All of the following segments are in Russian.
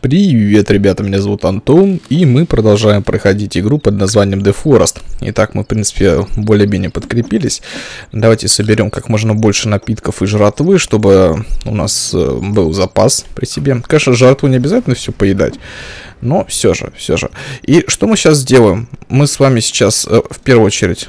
Привет, ребята, меня зовут Антон, и мы продолжаем проходить игру под названием The Forest. Итак, мы, в принципе, более-менее подкрепились. Давайте соберем как можно больше напитков и жратвы, чтобы у нас был запас при себе. Конечно, жратву не обязательно все поедать, но все же. И что мы сейчас сделаем? Мы с вами сейчас, в первую очередь...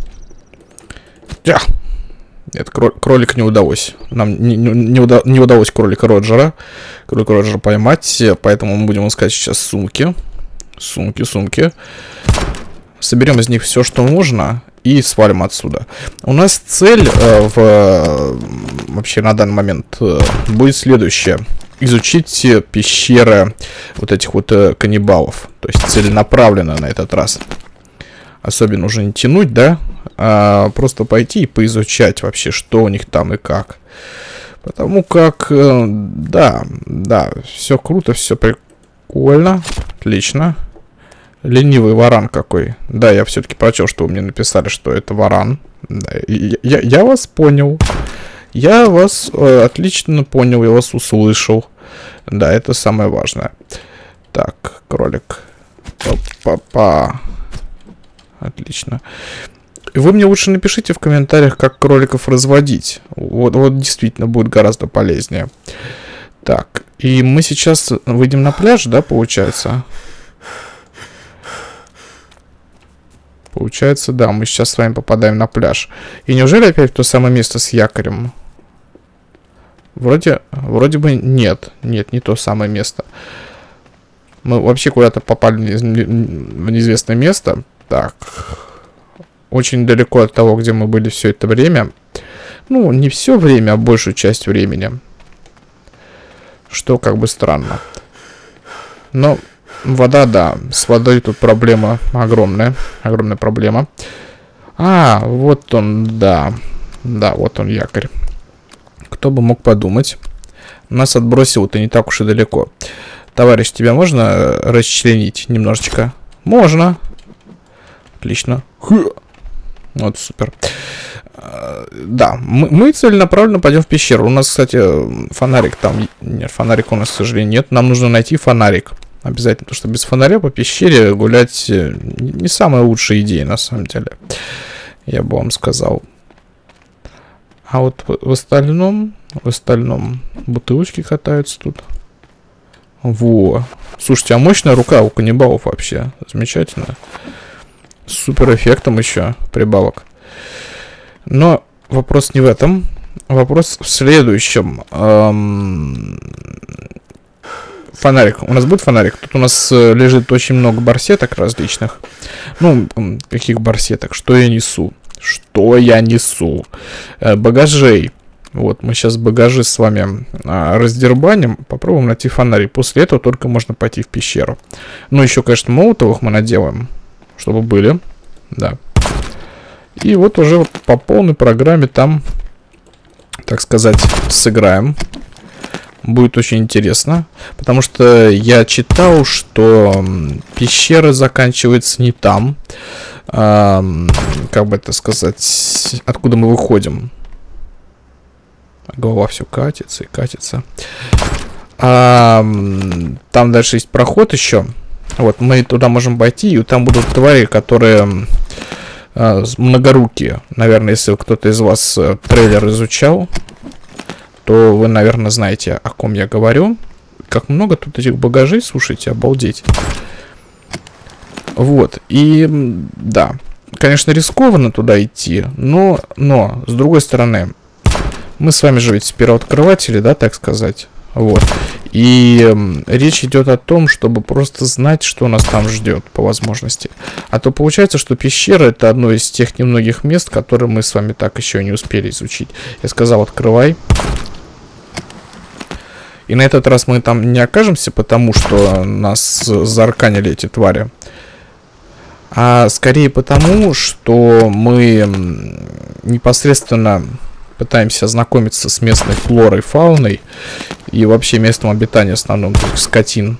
Нет, кролик не удалось. Нам не удалось кролика Роджера поймать, поэтому мы будем искать сейчас сумки. Сумки. Соберем из них все, что можно, и свалим отсюда. У нас цель вообще на данный момент будет следующая. Изучить пещеры вот этих вот каннибалов. То есть целенаправленно на этот раз. Особенно уже не тянуть, да? А просто пойти и поизучать вообще, что у них там и как. Потому как, да, все круто, все прикольно, отлично. Ленивый варан какой. Да, я все-таки прочел, что вы мне написали, что это варан. Да, я вас понял. Я вас отлично понял, я вас услышал. Да, это самое важное. Так, кролик. Опа-па. Отлично. Вы мне лучше напишите в комментариях, как кроликов разводить. Вот действительно будет гораздо полезнее. Так, и мы сейчас выйдем на пляж, да, получается? Получается, да, мы сейчас с вами попадаем на пляж. И неужели опять в то самое место с якорем? Вроде бы нет. Нет, не то самое место. Мы вообще куда-то попали в неизвестное место. Так... Очень далеко от того, где мы были все это время. Ну, не все время, а большую часть времени. Что как бы странно. Но вода, да. С водой тут проблема огромная. Огромная проблема. А, вот он, да. Да, вот он якорь. Кто бы мог подумать. Нас отбросило-то не так уж и далеко. Товарищ, тебя можно расчленить немножечко? Можно. Отлично. Вот, супер. Да, мы целенаправленно пойдем в пещеру. У нас, кстати, фонарик там... Нет, фонарика у нас, к сожалению, нет. Нам нужно найти фонарик. Обязательно, потому что без фонаря по пещере гулять не самая лучшая идея, на самом деле. Я бы вам сказал. А вот в остальном бутылочки катаются тут. Во. Слушайте, а мощная рука у каннибалов вообще. Замечательно. С супер эффектом еще прибавок. Но вопрос не в этом. Вопрос в следующем. Фонарик. У нас будет фонарик? Тут у нас лежит очень много барсеток различных. Ну, каких барсеток? Что я несу? Багажей. Вот, мы сейчас багажи с вами раздербаним. Попробуем найти фонарик. После этого только можно пойти в пещеру. Ну, еще, конечно, молотовых мы наделаем. Чтобы были, да. И вот уже по полной программе там, так сказать, сыграем. Будет очень интересно. Потому что я читал, что пещера заканчивается не там. Как бы это сказать, откуда мы выходим. Голова все катится и катится. Там дальше есть проход еще. Вот, мы туда можем пойти, и там будут твари, которые многорукие. Наверное, если кто-то из вас трейлер изучал, то вы, наверное, знаете, о ком я говорю. Как много тут этих багажей, слушайте, обалдеть. Вот, и да, конечно, рискованно туда идти, но с другой стороны, мы с вами же ведь первооткрыватели, да, так сказать. Вот. И речь идет о том, чтобы просто знать, что нас там ждет, по возможности. А то получается, что пещера — это одно из тех немногих мест, которые мы с вами так еще не успели изучить. Я сказал, открывай. И на этот раз мы там не окажемся, потому что нас заарканили эти твари. А скорее потому, что мы непосредственно... пытаемся ознакомиться с местной флорой, фауной и вообще местом обитания основном, то есть скотин.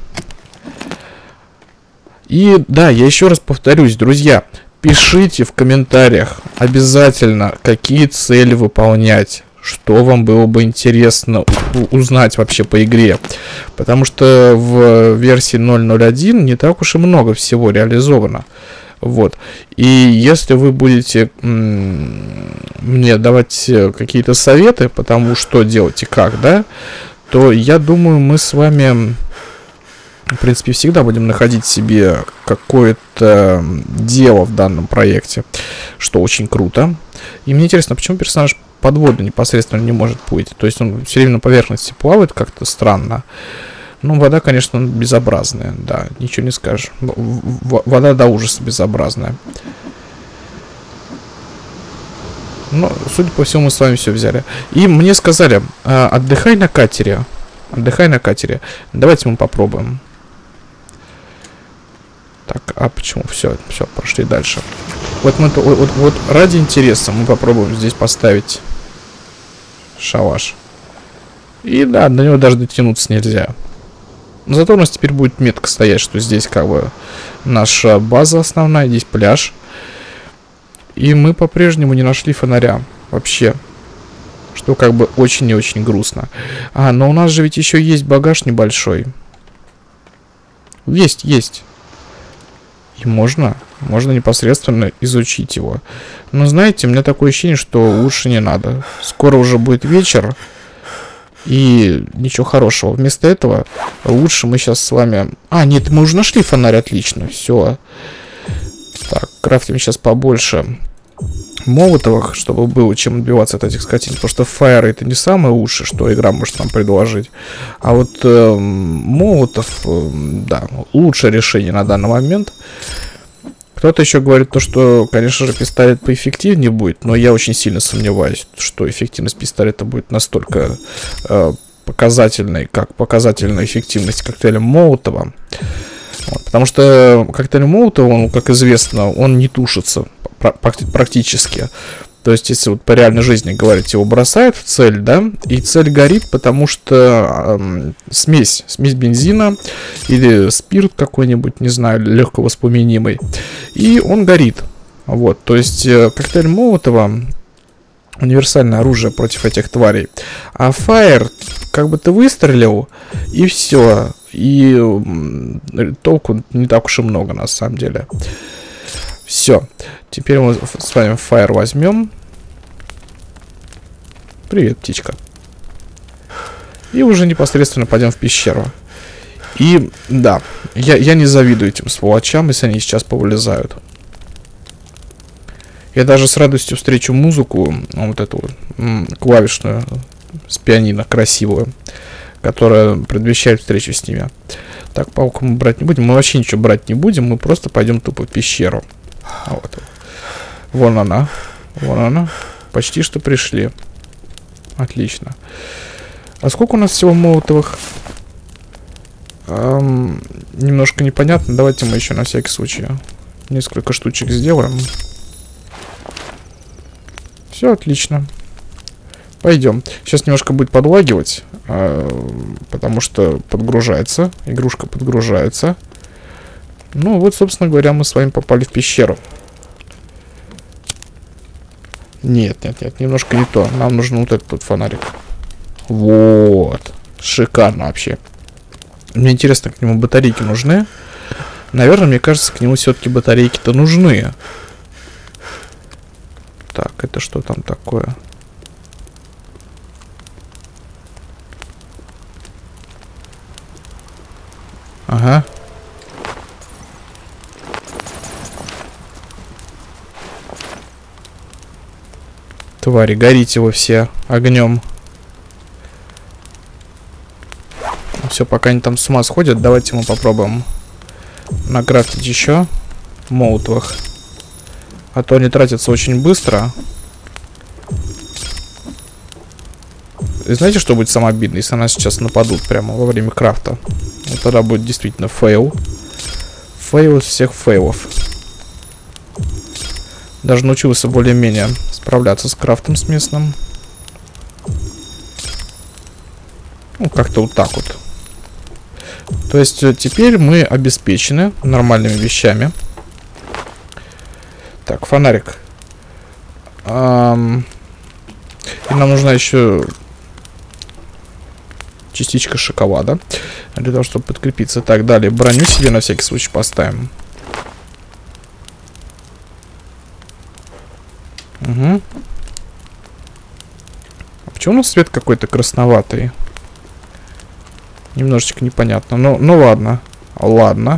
И да, я еще раз повторюсь, друзья, пишите в комментариях обязательно, какие цели выполнять, что вам было бы интересно узнать вообще по игре. Потому что в версии 0.0.1 не так уж и много всего реализовано. Вот. И если вы будете мне давать какие-то советы по тому, что делать и как, да, то я думаю, мы с вами, в принципе, всегда будем находить себе какое-то дело в данном проекте, что очень круто. И мне интересно, почему персонаж подводный непосредственно не может плыть? То есть он все время на поверхности плавает как-то странно. Ну, вода, конечно, безобразная, да, ничего не скажешь. Вода до ужаса безобразная. Но, судя по всему, мы с вами все взяли. И мне сказали, отдыхай на катере. Отдыхай на катере. Давайте мы попробуем. Так, а почему? Все, прошли дальше. Вот ради интереса мы попробуем здесь поставить шалаш. И да, до него даже дотянуться нельзя. Но зато у нас теперь будет метка стоять, что здесь как бы наша база основная, здесь пляж. И мы по-прежнему не нашли фонаря вообще. Что как бы очень и очень грустно. Но у нас же ведь еще есть багаж небольшой. Есть. И можно непосредственно изучить его. Но знаете, у меня такое ощущение, что лучше не надо. Скоро уже будет вечер. И ничего хорошего. Вместо этого лучше мы сейчас с вами... нет, мы уже нашли фонарь, отлично. Все. Так, крафтим сейчас побольше молотовых, чтобы было чем отбиваться от этих скотин. Потому что фаеры это не самое лучшее, что игра может нам предложить. А вот молотов, да, лучшее решение на данный момент. Кто-то еще говорит то, что, конечно же, пистолет поэффективнее будет, но я очень сильно сомневаюсь, что эффективность пистолета будет настолько показательной, как показательная эффективность коктейля Молотова. Вот, потому что коктейль Молотова, он, как известно, он не тушится практически. То есть, если вот по реальной жизни говорить, его бросают в цель, да, и цель горит, потому что смесь бензина или спирт какой-нибудь, не знаю, легковоспламенимый, и он горит. Вот, то есть, коктейль Молотова — универсальное оружие против этих тварей. А фаер, как бы ты выстрелил, и все. И толку не так уж и много, на самом деле. Все. Теперь мы с вами фаер возьмем. Привет, птичка. И уже непосредственно пойдем в пещеру. И да, я не завидую этим сволочам, если они сейчас повылезают. Я даже с радостью встречу музыку, вот эту клавишную с пианино, красивую, которая предвещает встречу с ними. Так, палку мы брать не будем. Мы вообще ничего брать не будем. Мы просто пойдем тупо в пещеру. Вот. Вон она. Почти что пришли. Отлично. А сколько у нас всего молотовых? Немножко непонятно. Давайте мы еще на всякий случай несколько штучек сделаем. Все отлично. Пойдем. Сейчас немножко будет подлагивать, потому что подгружается. Игрушка подгружается. Ну вот, собственно говоря, мы с вами попали в пещеру. Нет, немножко не то. Нам нужен вот этот вот фонарик. Вот. Шикарно вообще. Мне интересно, к нему батарейки нужны. Наверное, мне кажется, к нему все-таки батарейки-то нужны. Так, это что там такое? Ага. Твари, горите вы все огнем. Все, пока они там с ума сходят, давайте мы попробуем накрафтить еще молотовых. А то они тратятся очень быстро. И знаете, что будет самое обидное? Если нас сейчас нападут прямо во время крафта. Вот тогда будет действительно фейл. Фейл из всех фейлов. Даже научился более-менее справляться с крафтом с местным. Ну, как-то вот так вот. То есть теперь мы обеспечены нормальными вещами. Так, фонарик. И нам нужна еще частичка шоколада для того, чтобы подкрепиться. Так, далее броню себе на всякий случай поставим. Угу. А почему у нас свет какой-то красноватый? Немножечко непонятно. Ну ладно. Ладно.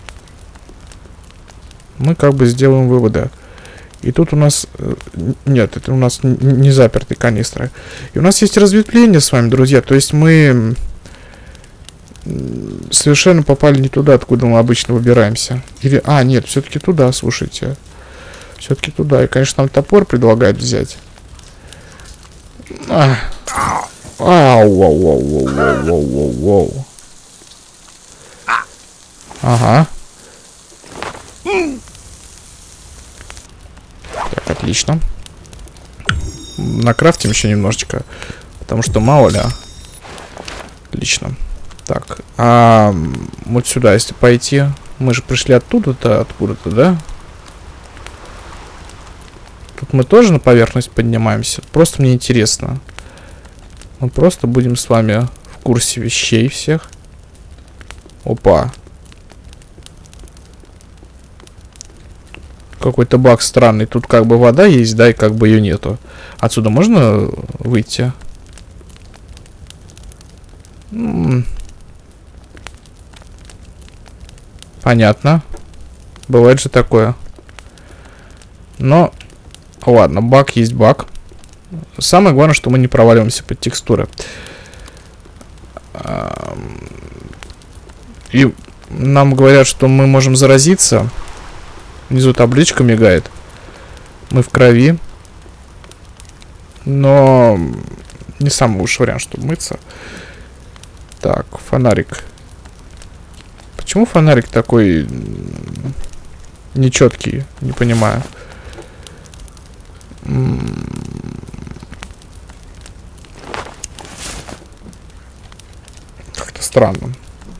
Мы как бы сделаем выводы. И тут у нас... Нет, это у нас не запертые канистры. И у нас есть разветвление с вами, друзья. То есть мы совершенно попали не туда, откуда мы обычно выбираемся. Или... А, нет, все-таки туда, слушайте. Все-таки туда. И, конечно, нам топор предлагают взять. Ау. Ага. Так, отлично. Накрафтим еще немножечко. Потому что мало ли. Отлично. Так, а вот сюда, если пойти. Мы же пришли оттуда-то, откуда-то, да? Тут мы тоже на поверхность поднимаемся. Просто мне интересно. Мы просто будем с вами в курсе вещей всех. Опа. Какой-то баг странный. Тут как бы вода есть, да, и как бы ее нету. Отсюда можно выйти? Понятно. Бывает же такое. Но, ладно, баг есть баг. Самое главное, что мы не проваливаемся под текстуры. И нам говорят, что мы можем заразиться. Внизу табличка мигает. Мы в крови. Но не самый лучший вариант, чтобы мыться. Так, фонарик. Почему фонарик такой нечеткий? Не понимаю. Как-то странно.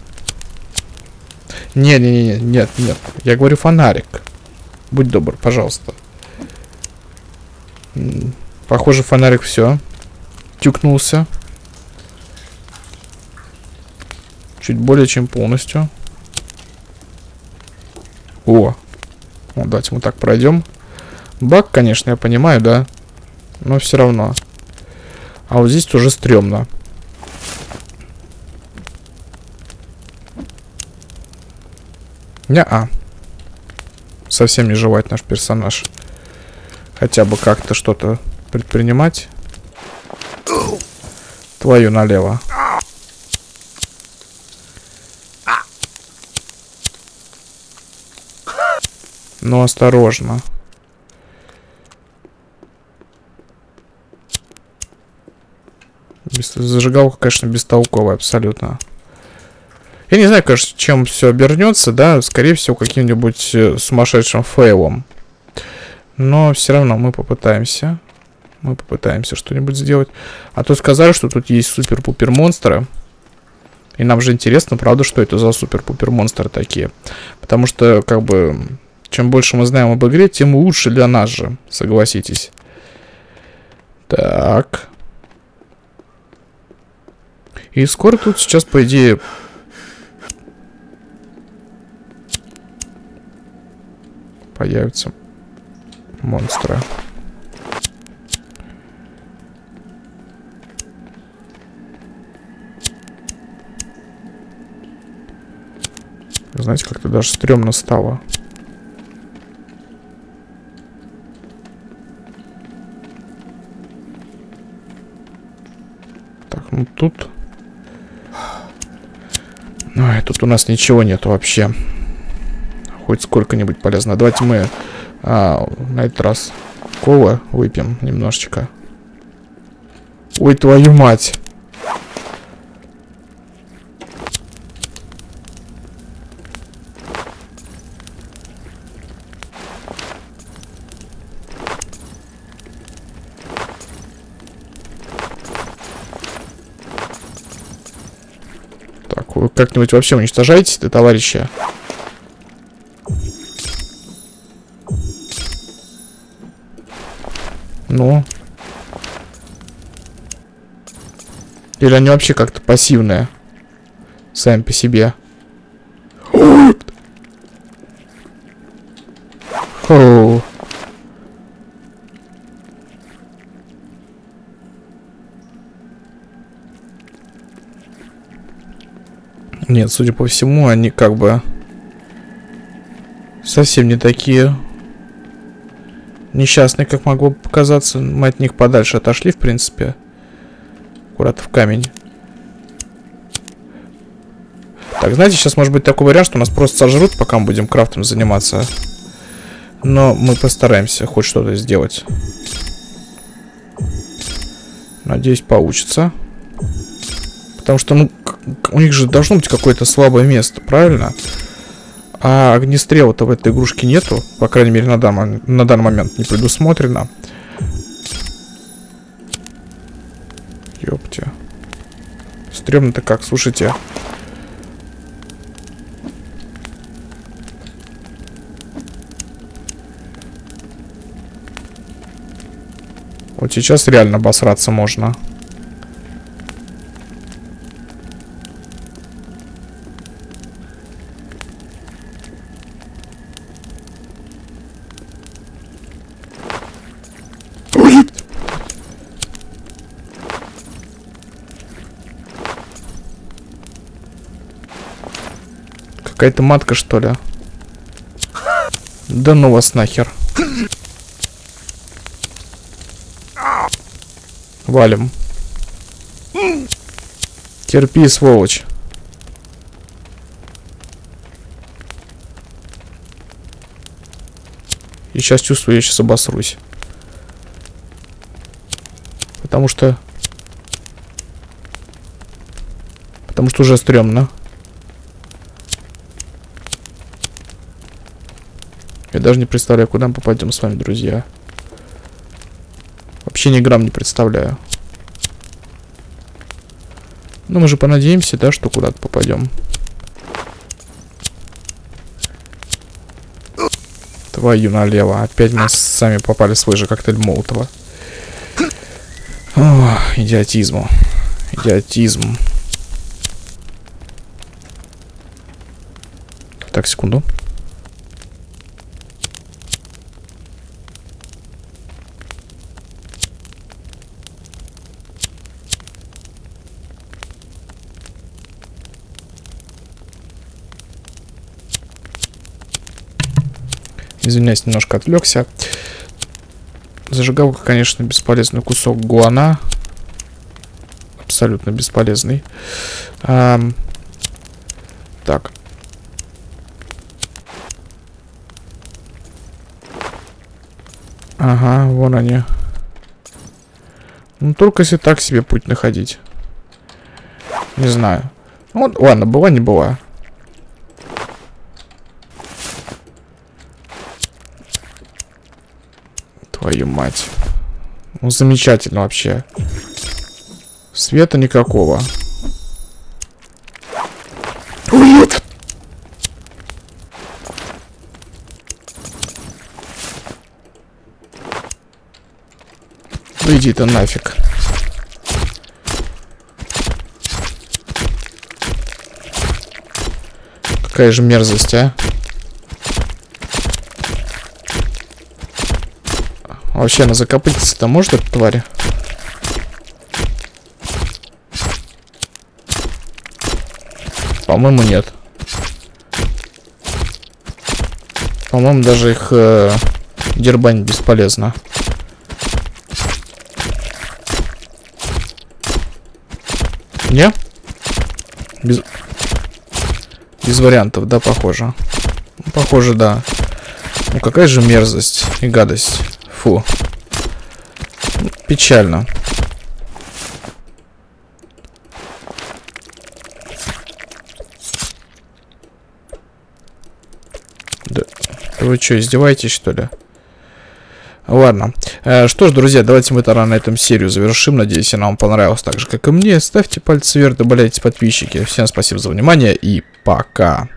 Нет. Я говорю фонарик. Будь добр, пожалуйста. Похоже, фонарик все. Тюкнулся. Чуть более чем полностью. О, давайте мы так пройдем. Баг, конечно, я понимаю, да. Но все равно. А вот здесь уже стрёмно. Не-а. Совсем не желает наш персонаж. Хотя бы как-то что-то предпринимать. Твою налево. Но осторожно. Зажигалка, конечно, бестолковая абсолютно. Я не знаю, конечно, чем все обернется, да, скорее всего, каким-нибудь сумасшедшим фейлом. Но все равно мы попытаемся. Мы попытаемся что-нибудь сделать. А то сказали, что тут есть супер-пупер монстры. И нам же интересно, правда, что это за супер-пупер монстры такие. Потому что, как бы, чем больше мы знаем об игре, тем лучше для нас же, согласитесь. Так. И скоро тут сейчас, по идее... появятся монстры. Знаете, как-то даже стрёмно стало. Так, ну тут... Ой, тут у нас ничего нет вообще. Хоть сколько-нибудь полезно. Давайте мы на этот раз колы выпьем немножечко. Ой, твою мать. Так, вы как-нибудь вообще уничтожаете это, товарищи? Ну. Или они вообще как-то пассивные? Сами по себе. Оу. Нет, судя по всему, они как бы совсем не такие несчастные, как могло бы показаться. Мы от них подальше отошли, в принципе. Аккуратно в камень. Так, знаете, сейчас может быть такой вариант, что нас просто сожрут, пока мы будем крафтом заниматься. Но мы постараемся хоть что-то сделать. Надеюсь, получится. Потому что, ну, у них же должно быть какое-то слабое место, правильно? А огнестрела-то в этой игрушке нету. По крайней мере, на данный момент не предусмотрено. Ёпте. Стрёмно-то как, слушайте. Вот сейчас реально обосраться можно. Какая-то матка, что ли? Да ну вас нахер. Валим. Терпи, сволочь. И сейчас чувствую, я сейчас обосрусь. Потому что уже стрёмно. Я даже не представляю, куда мы попадем с вами, друзья. Вообще ни грамм не представляю. Но мы же понадеемся, да, что куда-то попадем. Твою налево. Опять мы сами попали в свой же коктейль Молотова. О, идиотизму. Идиотизм. Так, секунду. Извиняюсь, немножко отвлекся. Зажигалка, конечно, бесполезный кусок гуана. Абсолютно бесполезный. Так. Ага, вон они. Ну, только если так себе путь находить. Не знаю. Ну, ладно, была, не была. Твою мать. Ну, замечательно вообще. Света никакого. Нет! Ну иди ты нафиг. Какая же мерзость, а? Вообще, она закопытиться-то может, эта тварь? По-моему, нет. По-моему, даже их дербань бесполезно. Не? Без вариантов, да, похоже. Похоже, да. Ну, какая же мерзость и гадость. Фу. Печально. Да вы что, издеваетесь, что ли? Ладно. Что ж, друзья, давайте мы тогда на этом серию завершим. Надеюсь, она вам понравилась так же, как и мне. Ставьте пальцы вверх, добавляйте подписчики. Всем спасибо за внимание и пока.